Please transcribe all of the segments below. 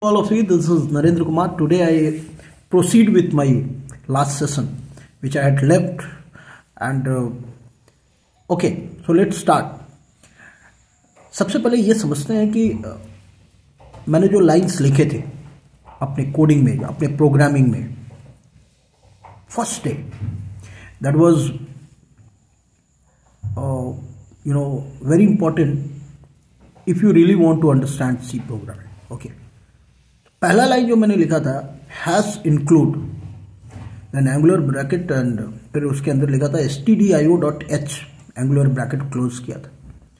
All of you, this is Narendra Kumar. Today I proceed with my last session which I had left and okay, so let's start. सबसे पहले ये समझते हैं कि मैंने जो लाइंस लिखे थे अपने कोडिंग में, अपने प्रोग्रामिंग में, first day that was very important if you really want to understand C programming. Okay, पहला लाइन जो मैंने लिखा था hash include then angular bracket and फिर उसके अंदर लिखा था stdio.h एंगुलर ब्रैकेट क्लोज किया था.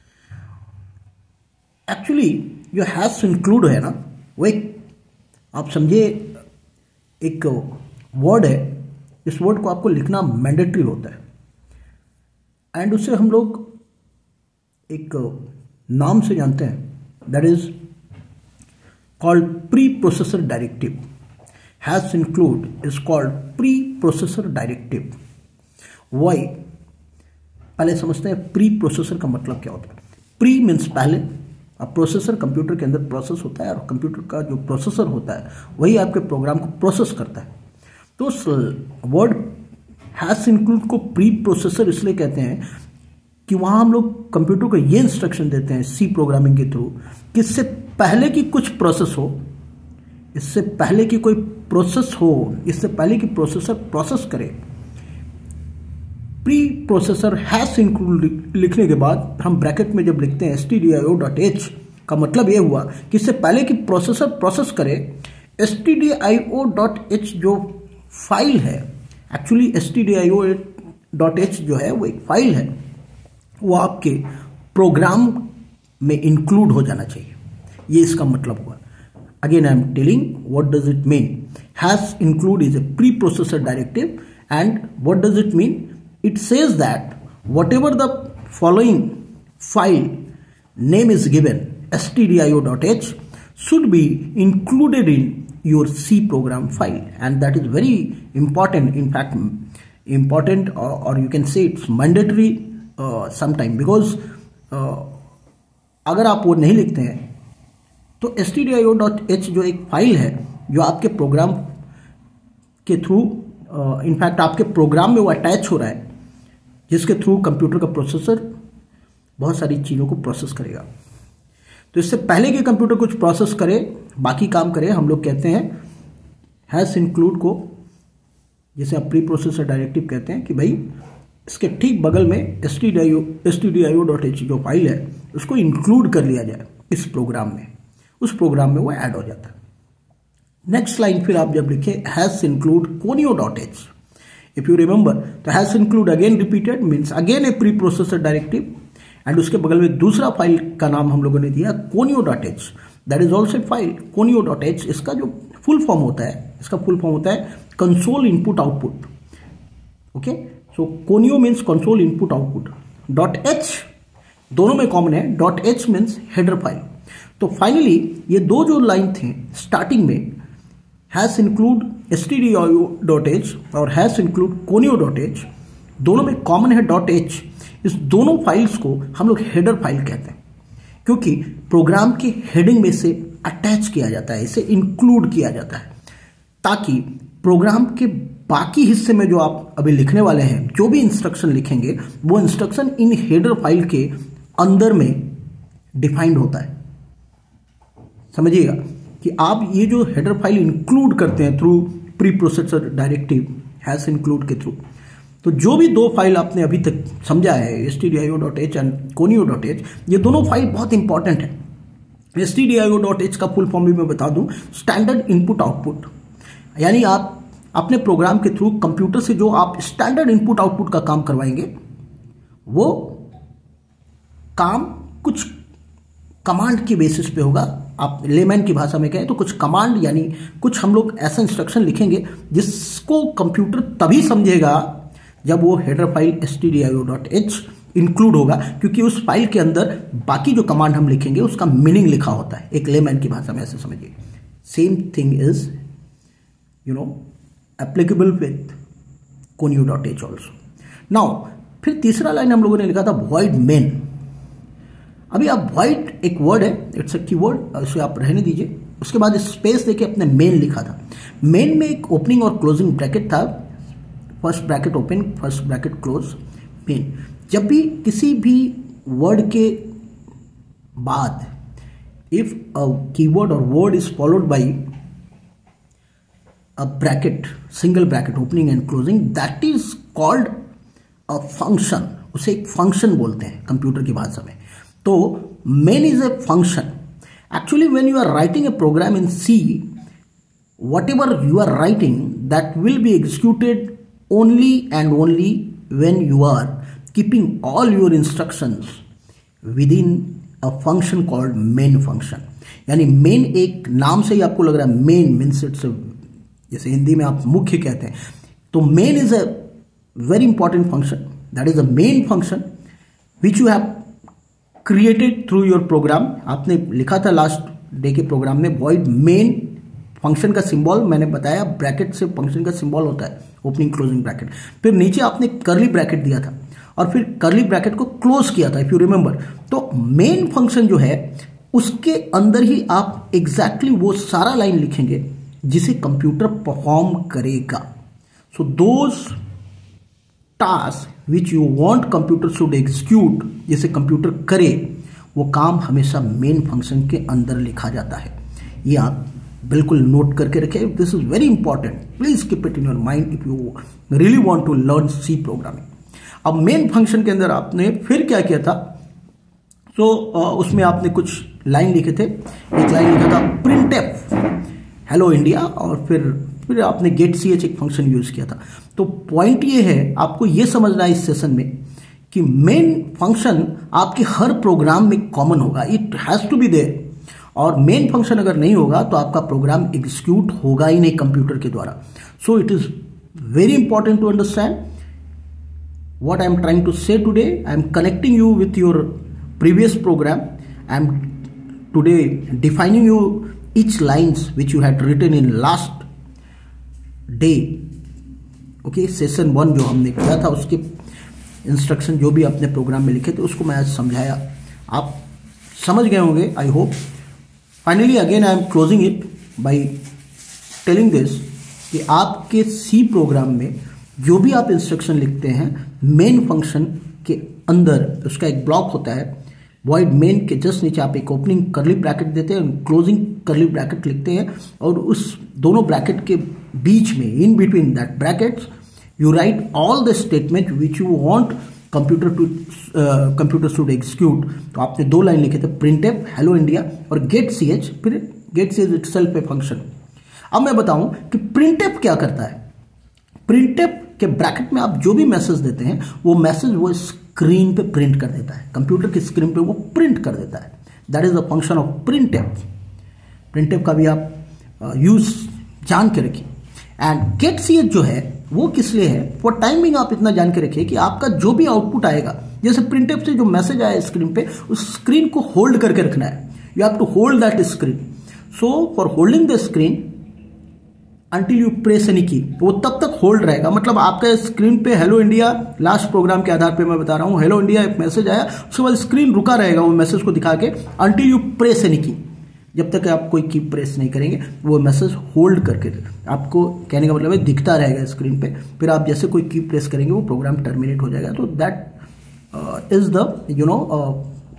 एक्चुअली जो हैज इंक्लूड है ना, वो एक आप समझे एक वर्ड है. इस वर्ड को आपको लिखना मैंडेटरी होता है एंड उससे हम लोग एक नाम से जानते हैं, that is called pre-processor directive. Has include is called pre-processor directive. Why? पहले समझते हैं प्री प्रोसेसर का मतलब क्या होता है. प्री मीन्स पहले. अब प्रोसेसर कंप्यूटर के अंदर प्रोसेस होता है और कंप्यूटर का जो प्रोसेसर होता है वही आपके प्रोग्राम को प्रोसेस करता है. तो उस वर्ड हैज इंक्लूड को प्री प्रोसेसर इसलिए कहते हैं कि वहां हम लोग कंप्यूटर को ये इंस्ट्रक्शन देते हैं सी प्रोग्रामिंग के थ्रू कि इससे पहले की कुछ प्रोसेस हो, इससे पहले की कोई प्रोसेस हो, इससे पहले की प्रोसेसर प्रोसेस करे. प्री प्रोसेसर हैज इंक्लूड लिखने के बाद हम ब्रैकेट में जब लिखते हैं stdio.h का मतलब ये हुआ कि इससे पहले की प्रोसेसर प्रोसेस करे. stdio.h जो फाइल है, एक्चुअली stdio.h जो है वो एक फाइल है, वो आपके प्रोग्राम में इंक्लूड हो जाना चाहिए. ये इसका मतलब हुआ. Again I am telling what does it mean. Hash include is a pre processor directive and what does it mean. It says that whatever the following file name is given stdio.h should be included in your C program file, and that is very important. In fact, important or you can say it's mandatory sometime because अगर आप वो नहीं लिखते हैं तो stdio.h जो एक file है जो आपके प्रोग्राम के थ्रू इनफैक्ट आपके प्रोग्राम में वो अटैच हो रहा है, जिसके थ्रू कंप्यूटर का प्रोसेसर बहुत सारी चीज़ों को प्रोसेस करेगा. तो इससे पहले कि कंप्यूटर कुछ प्रोसेस करे, बाकी काम करे, हम लोग कहते हैं हैज इंक्लूड को, जिसे आप प्री प्रोसेसर डायरेक्टिव कहते हैं, कि भाई इसके ठीक बगल में stdio.h जो फाइल है उसको इंक्लूड कर लिया जाए इस प्रोग्राम में. उस प्रोग्राम में वो ऐड हो जाता है. नेक्स्ट लाइन फिर आप जब लिखे hash include conio.h, if you remember, तो hash include again repeated means again a pre processor directive and उसके बगल में दूसरा फाइल का नाम हम लोगों ने दिया conio.h. That is also file conio.h. इसका जो फुल फॉर्म होता है, इसका फुल फॉर्म होता है console input output. Okay, so conio means console input output. .h दोनों में कॉमन है. .h means header file. तो फाइनली ये दो जो लाइन थे स्टार्टिंग में, हैज इंक्लूड stdio.h और हैज इंक्लूड conio.h, दोनों में कॉमन है .h. इस दोनों फाइल्स को हम लोग हेडर फाइल कहते हैं क्योंकि प्रोग्राम के हेडिंग में से अटैच किया जाता है, इसे इंक्लूड किया जाता है ताकि प्रोग्राम के बाकी हिस्से में जो आप अभी लिखने वाले हैं, जो भी इंस्ट्रक्शन लिखेंगे, वो इंस्ट्रक्शन इन हेडर फाइल के अंदर में डिफाइंड होता है. समझिएगा कि आप ये जो हेडर फाइल इंक्लूड करते हैं through pre processor directive hash include के थ्रू, तो जो भी दो फाइल आपने अभी तक समझा है stdio.h एंड conio.h, ये दोनों फाइल बहुत इंपॉर्टेंट है. stdio.h का फुल फॉर्म भी मैं बता दूं, स्टैंडर्ड इनपुट आउटपुट. यानी आप अपने प्रोग्राम के थ्रू कंप्यूटर से जो आप स्टैंडर्ड इनपुट आउटपुट का काम करवाएंगे, वो काम कुछ कमांड की बेसिस पे होगा. आप लेमैन की भाषा में कहें तो कुछ कमांड, यानी कुछ हम लोग ऐसा इंस्ट्रक्शन लिखेंगे जिसको कंप्यूटर तभी समझेगा जब वो हेडर फाइल stdio.h इंक्लूड होगा, क्योंकि उस फाइल के अंदर बाकी जो कमांड हम लिखेंगे उसका मीनिंग लिखा होता है. एक लेमैन की भाषा में ऐसे समझिए. Same thing is applicable with conio.h also. Now फिर तीसरा लाइन हम लोगों ने लिखा था void main. अभी आप void एक वर्ड है, इट्स अ कीवर्ड, इसे आप रहने दीजिए. उसके बाद स्पेस देके अपने मेन लिखा था। मेन में एक ओपनिंग और क्लोजिंग ब्रैकेट था, first bracket open, first bracket close, main. जब भी किसी भी वर्ड के बाद इफ अ कीवर्ड और word is followed by a bracket, single bracket opening and closing, that is called a function. उसे एक फंक्शन बोलते हैं कंप्यूटर की भाषा में। तो main is a function. Actually, when you are writing a program in C, whatever you are writing, that will be executed only and only when you are keeping all your instructions within a function called main function. यानी main एक नाम से ही आपको लग रहा है main means it's a, जैसे हिंदी में आप मुख्य कहते हैं, तो main is a very important function. That is a main function which you have created through your program. आपने लिखा था लास्ट डे के प्रोग्राम में वॉइड मेन फंक्शन का सिंबल, मैंने बताया ब्रैकेट से फंक्शन का सिंबल होता है ओपनिंग क्लोजिंग ब्रैकेट। फिर नीचे आपने कर्ली ब्रैकेट दिया था और फिर कर्ली ब्रैकेट को क्लोज किया था, इफ यू रिमेंबर। तो मेन फंक्शन जो है उसके अंदर ही आप एग्जैक्टली वो सारा लाइन लिखेंगे जिसे कंप्यूटर परफॉर्म करेगा। So those task which you want computer should execute, जिसे कंप्यूटर करे, वो काम हमेशा मेन फंक्शन के अंदर लिखा जाता है। ये आप बिल्कुल नोट करके रखें, this is very important, please keep it in your mind if you really want to learn C programming. अब मेन फंक्शन के अंदर आपने फिर क्या किया था, तो उसमें आपने कुछ लाइन लिखे थे। एक लाइन लिखा था printf हेलो इंडिया, और फिर आपने गेट ch एक फंक्शन यूज किया था। तो पॉइंट ये है, आपको ये समझना है इस सेशन में कि मेन फंक्शन आपके हर प्रोग्राम में कॉमन होगा, it has to be there. और मेन फंक्शन अगर नहीं होगा तो आपका प्रोग्राम एग्जीक्यूट होगा ही नहीं कंप्यूटर के द्वारा। So it is very important to understand what I am trying to say today. I am connecting you with your previous program. I am today defining you each lines which you had written in last day. Okay, session 1 जो हमने किया था उसके instruction जो भी अपने programme में लिखे थे उसको मैं आज समझाया, आप समझ गए होंगे I hope. Finally again I am closing it by telling this कि आपके सी प्रोग्राम में जो भी आप इंस्ट्रक्शन लिखते हैं मेन फंक्शन के अंदर, उसका एक ब्लॉक होता है वॉइड मेन के जस्ट नीचे आप एक ओपनिंग कर्ली ब्रैकेट देते हैं, क्लोजिंग कर्ली ब्रैकेट लिखते हैं, और उस दोनों ब्रैकेट के बीच में in between that brackets you write all the statement which you want computer should execute. तो आपने 2 लाइन लिखे थे, प्रिंटफ हेलो इंडिया और गेट ch, फिर get ch itself a function. अब मैं बताऊं कि प्रिंटफ क्या करता है। प्रिंटफ के ब्रैकेट में आप जो भी मैसेज देते हैं वो मैसेज वो स्क्रीन पे प्रिंट कर देता है, कंप्यूटर की स्क्रीन पे वो प्रिंट कर देता है। That is the function of printf. Printf का भी आप यूज जान के रखिए। एंड गेट ch जो है वो किस लिए है, फॉर टाइमिंग आप इतना जान के रखिए कि आपका जो भी आउटपुट आएगा, जैसे प्रिंटफ से जो मैसेज आया स्क्रीन पे, उस स्क्रीन को होल्ड करके रखना है। You have to hold that screen. So for holding the screen until you press any key, वो तब तक होल्ड रहेगा। मतलब आपका स्क्रीन पे हेलो इंडिया, लास्ट प्रोग्राम के आधार पे मैं बता रहा हूं, हेलो इंडिया एक मैसेज आया, उसके बाद स्क्रीन रुका रहेगा वो मैसेज को दिखा के अंटिल यू प्रेस एनी की। जब तक आप कोई की प्रेस नहीं करेंगे वो मैसेज होल्ड करके, आपको कहने का मतलब है दिखता रहेगा स्क्रीन पे। फिर आप जैसे कोई की प्रेस करेंगे वो प्रोग्राम टर्मिनेट हो जाएगा। तो that is the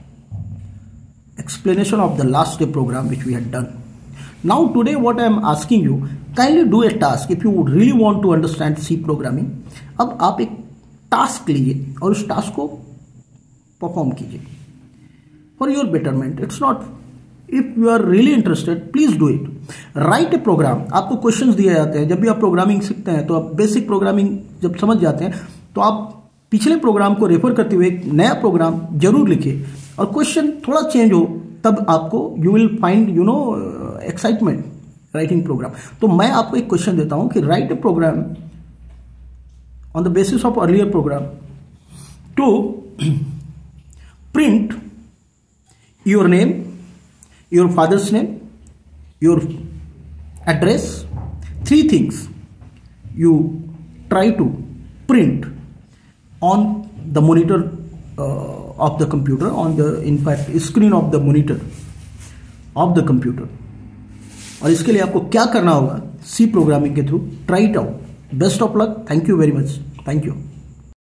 explanation of the last day program which we had done. Now today what I am asking you, kindly do a task if you would really want to understand C programming. अब आप एक task लीजिए और उस task को perform कीजिए for your betterment. It's not, if you are really interested please do it. Write a program. आपको questions दिए जाते हैं जब भी आप प्रोग्रामिंग सीखते हैं, तो आप बेसिक प्रोग्रामिंग जब समझ जाते हैं तो आप पिछले प्रोग्राम को रेफर करते हुए एक नया प्रोग्राम जरूर लिखिए, और क्वेश्चन थोड़ा चेंज हो तब आपको you will find excitement writing program. तो मैं आपको एक क्वेश्चन देता हूं कि write a program on the basis of earlier program to print your name, your father's name, your address, 3 things you try to print on the monitor of the computer, on the in fact screen of the monitor of the computer. और इसके लिए आपको क्या करना होगा, C programming के through try it out. Best of luck, thank you very much, thank you.